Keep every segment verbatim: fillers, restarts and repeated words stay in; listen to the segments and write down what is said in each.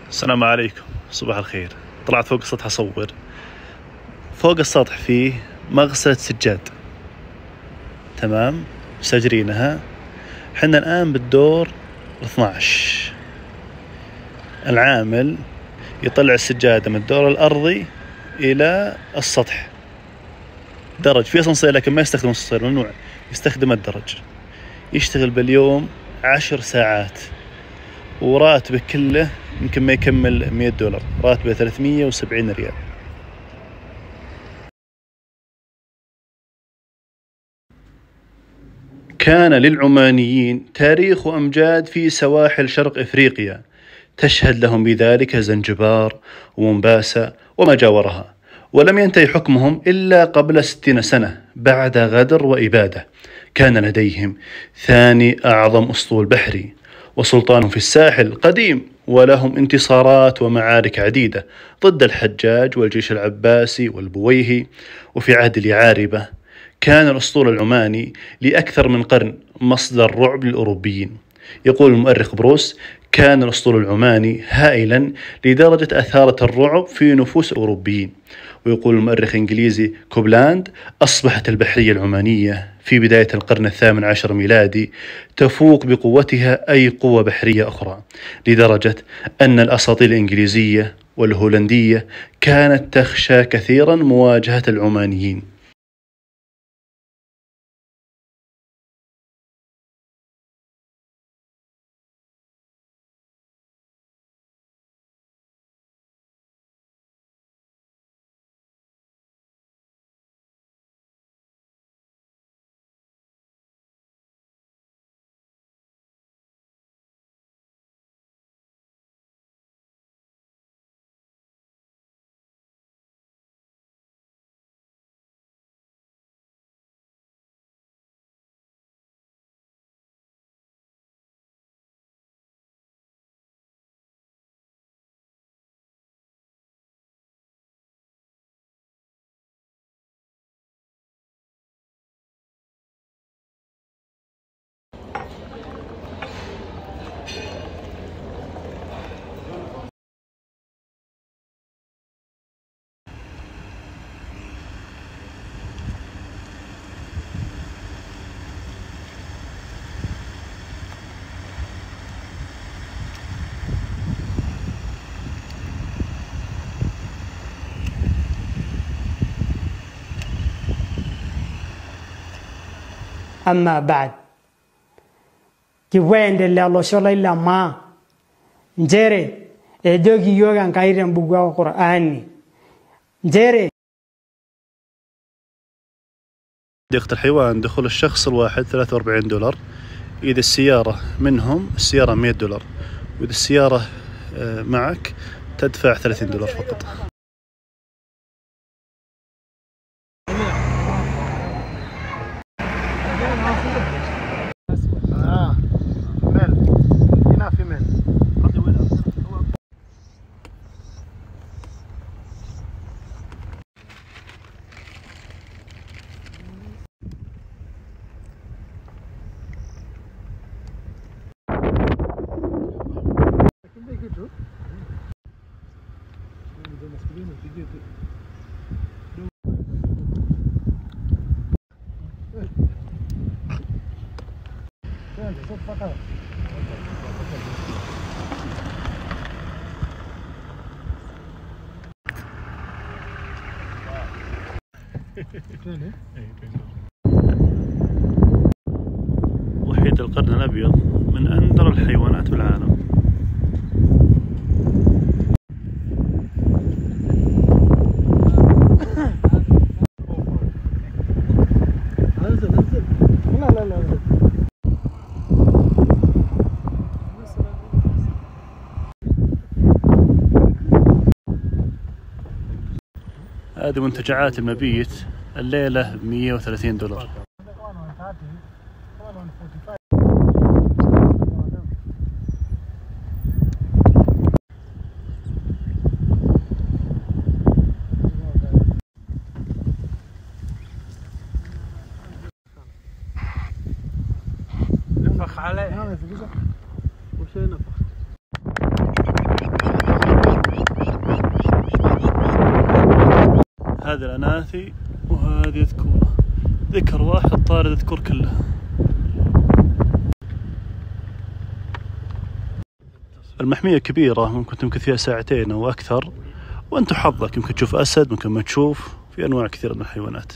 السلام عليكم، صباح الخير. طلعت فوق السطح أصور. فوق السطح فيه مغسلة سجاد، تمام، مستأجرينها. حنا الآن بالدور اثنا عشر. العامل يطلع السجادة من الدور الأرضي إلى السطح. درج في أسانسير لكن ما يستخدم الأسانسير، ممنوع يستخدم الدرج. يشتغل باليوم عشر ساعات، وراتبه كله يمكن ما يكمل مية دولار، راتبه ثلاثمية وسبعين ريال. كان للعمانيين تاريخ وأمجاد في سواحل شرق إفريقيا تشهد لهم بذلك زنجبار ومومباسا وما جاورها، ولم ينتهي حكمهم إلا قبل ستين سنة بعد غدر وإبادة. كان لديهم ثاني أعظم أسطول بحري، وسلطانهم في الساحل قديم، ولهم انتصارات ومعارك عديدة ضد الحجاج والجيش العباسي والبويهي. وفي عهد اليعاربة كان الأسطول العماني لأكثر من قرن مصدر رعب للأوروبيين. يقول المؤرخ بروس: كان الأسطول العماني هائلا لدرجة أثارت الرعب في نفوس الأوروبيين. ويقول المؤرخ الإنجليزي كوبلاند: أصبحت البحرية العمانية في بداية القرن الثامن عشر ميلادي تفوق بقوتها أي قوة بحرية أخرى، لدرجة أن الأساطيل الإنجليزية والهولندية كانت تخشى كثيرا مواجهة العمانيين. Amma baad kiwaendelea losho ila ma njere ejogi yoga nkaire mbugwa Qur'ani njere. حديقة الحيوان دخول الشخص الواحد ثلاثة وأربعين دولار، إذا السيارة منهم السيارة مية دولار، وإذا السيارة معك تدفع ثلاثين دولار فقط. وحيد القرن الأبيض من أندر الحيوانات بالعالم. هذه منتجعات المبيت الليلة بمية وثلاثين دولار. نفخ عليه وش نفخ؟ هذه الأناثي وهذه ذكورة، ذكر واحد طارد الذكور كلها. المحمية كبيرة، ممكن تمكث فيها ساعتين أو أكثر، وأنت حظك يمكن تشوف أسد، ممكن ما تشوف، في أنواع كثيرة من الحيوانات.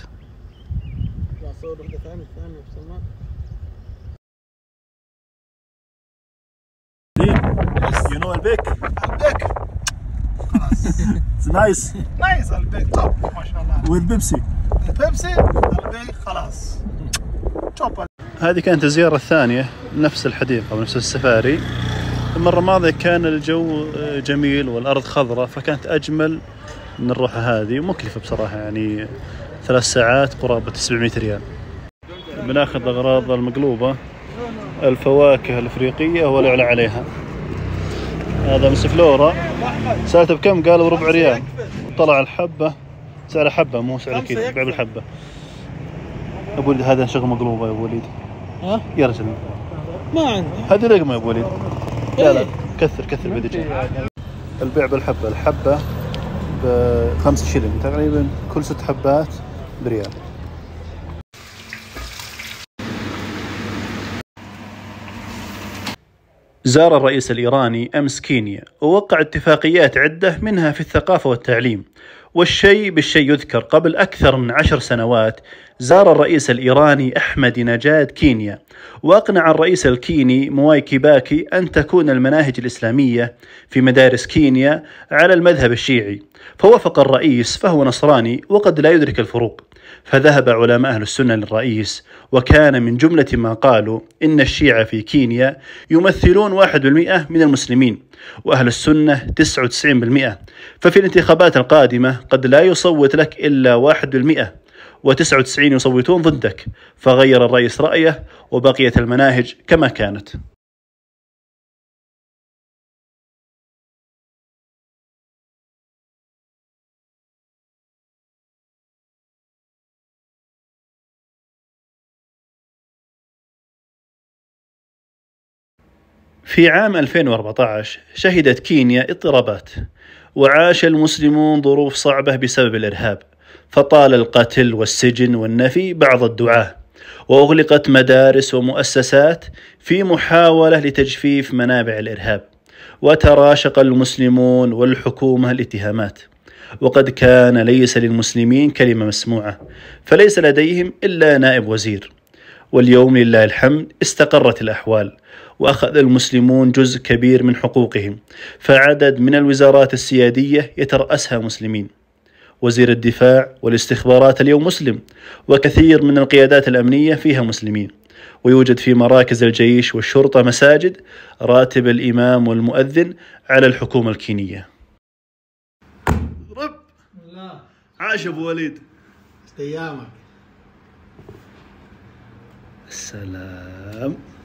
You know البيك؟ البيك It's nice. نايس البيك توب ما شاء الله. والبيبسي. البيبسي البيك خلاص توب. هذه كانت الزيارة الثانية لنفس الحديقة ونفس السفاري. المرة الماضية كان الجو جميل والأرض خضراء، فكانت أجمل من الروحة هذه، ومكلفة بصراحة، يعني ثلاث ساعات قرابة سبعمية ريال. بناخذ الأغراض المقلوبة، الفواكه الأفريقية ولا يعلى عليها. هذا مسفلورة، سألته بكم؟ قالوا ربع ريال، طلع الحبة سعر حبة مو سعر كيلو، بيع بالحبة. أبو وليد هذا شغل مقلوبة يا أبو وليد. ها؟ يا رجل ما عندي. هذه لقمة يا أبو وليد. لا لا كثر كثر بدي. البيع بالحبة، الحبة بخمسة شيلين تقريبا، كل ست حبات بريال. زار الرئيس الإيراني أمس كينيا ووقع اتفاقيات عدة منها في الثقافة والتعليم. والشيء بالشيء يذكر، قبل أكثر من عشر سنوات زار الرئيس الإيراني أحمد نجاد كينيا، وأقنع الرئيس الكيني موواي كيباكي أن تكون المناهج الإسلامية في مدارس كينيا على المذهب الشيعي، فوافق الرئيس، فهو نصراني وقد لا يدرك الفروق. فذهب علماء أهل السنة للرئيس، وكان من جملة ما قالوا إن الشيعة في كينيا يمثلون واحد بالمئة من المسلمين، وأهل السنة تسعة وتسعين بالمئة، ففي الانتخابات القادمة قد لا يصوت لك إلا واحد بالمئة وتسعة وتسعين يصوتون ضدك. فغير الرئيس رأيه وبقيت المناهج كما كانت. في عام ألفين وأربعة عشر شهدت كينيا اضطرابات، وعاش المسلمون ظروف صعبة بسبب الإرهاب، فطال القتل والسجن والنفي بعض الدعاة، وأغلقت مدارس ومؤسسات في محاولة لتجفيف منابع الإرهاب، وتراشق المسلمون والحكومة الاتهامات، وقد كان ليس للمسلمين كلمة مسموعة، فليس لديهم إلا نائب وزير. واليوم لله الحمد استقرت الأحوال، وأخذ المسلمون جزء كبير من حقوقهم، فعدد من الوزارات السيادية يترأسها مسلمين، وزير الدفاع والاستخبارات اليوم مسلم، وكثير من القيادات الأمنية فيها مسلمين، ويوجد في مراكز الجيش والشرطة مساجد، راتب الإمام والمؤذن على الحكومة الكينية. رب لا عاش أبو وليد. ايامك. السلام.